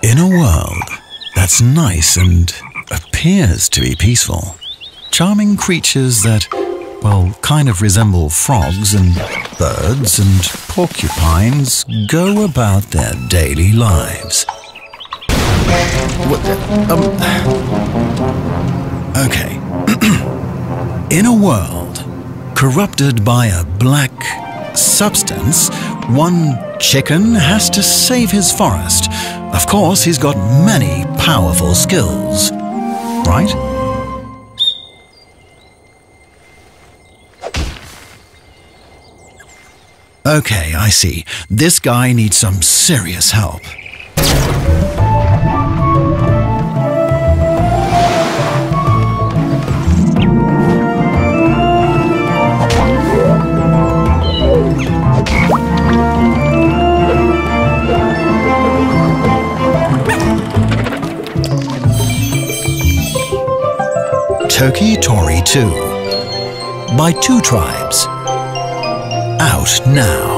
In a world that's nice and appears to be peaceful, charming creatures that, well, kind of resemble frogs and birds and porcupines go about their daily lives. Okay. In a world corrupted by a black substance, one chicken has to save his forest. Of course, he's got many powerful skills, right? Okay, I see. This guy needs some serious help. Toki Tori 2 by Two Tribes. Out now.